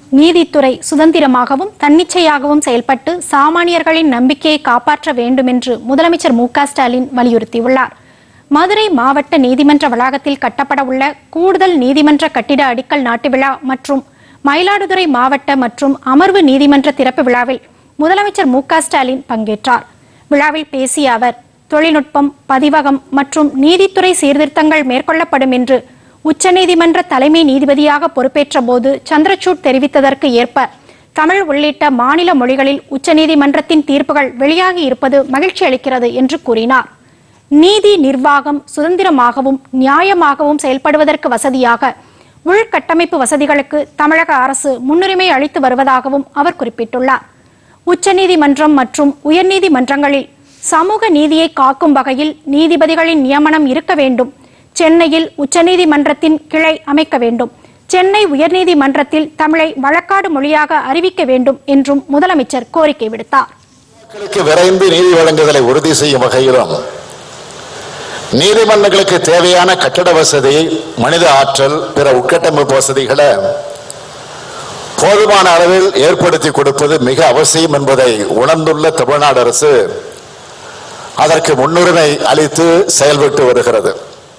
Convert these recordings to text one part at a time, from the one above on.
நீதித்துறை சுதந்திரமாகவும் தன்னிச்சையாகவும் செயல்பட்டு சாமானியர்களின் நம்பிக்கையை காப்பாற்ற வேண்டும் என்று முதலமைச்சர் மு.க.ஸ்டாலின் வலியுறுத்தியுள்ளார். மதுரை மாவட்ட நீதிமன்ற வளாகத்தில் கட்டப்பட உள்ள கூடுதல் நீதிமன்ற கட்டிட அடிக்கல் நாட்டு விழா மற்றும் மயிலாடுதுறை மாவட்ட மற்றும் அமர்வு நீதிமன்ற திறப்பு விழாவில் முதலமைச்சர் மு.க.ஸ்டாலின் பங்கேற்றார். விழாவில் பேசிய அவர், தொழில்நுட்பம், பதிவகம் மற்றும் நீதித்துறை சீர்திருத்தங்கள் மேற்கொள்ளப்படும் என்று உச்சநீதிமன்ற தலைமை நீதிபதியாக பொறுப்பேற்ற போது சந்திரசூட் தெரிவித்ததற்கு ஏற்ப தமிழ் உள்ளிட்ட மாநில மொழிகளில் உச்சநீதிமன்றத்தின் தீர்ப்புகள் வெளியாகி இருப்பது மகிழ்ச்சி அளிக்கிறது என்று கூறினார். நீதி நிர்வாகம் சுதந்திரமாகவும் நியாயமாகவும் செயல்படுவதற்கு வசதியாக உள்கட்டமைப்பு வசதிகளுக்கு தமிழக அரசு முன்னுரிமை அளித்து வருவதாகவும் அவர் குறிப்பிட்டுள்ளார். உச்சநீதிமன்றம் மற்றும் உயர்நீதிமன்றங்களில் சமூக நீதியை காக்கும் வகையில் நீதிபதிகளின் நியமனம் இருக்க வேண்டும். சென்னையில் உச்சநீதிமன்றத்தின் கிளை அமைக்க வேண்டும். சென்னை உயர்நீதிமன்றத்தில் தமிழை வழக்காடு மொழியாக அறிவிக்க வேண்டும் என்றும் முதலமைச்சர் கோரிக்கை விடுத்தார். மக்களுக்கு விரைந்து நீதி வழங்குதலை உறுதி செய்யும் வகையிலும் நீதிமன்றங்களுக்கு தேவையான கட்டட வசதி, மனித ஆற்றல், பிற உட்கட்டமைப்பு வசதிகளை போதுமான அளவில் ஏற்படுத்தி கொடுப்பது மிக அவசியம் என்பதை உணர்ந்துள்ள தமிழ்நாடு அரசு அதற்கு முன்னுரிமை அளித்து செயல்பட்டு வருகிறது.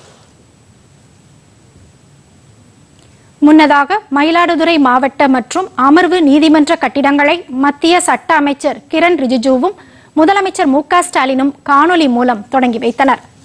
முன்னதாக மயிலாடுதுறை மாவட்ட மற்றும் அமர்வு நீதிமன்ற கட்டிடங்களை மத்திய சட்ட அமைச்சர் கிரண் ரிஜிஜுவும் முதலமைச்சர் மு.க.ஸ்டாலினும் காணொலி மூலம் தொடங்கி வைத்தனர்.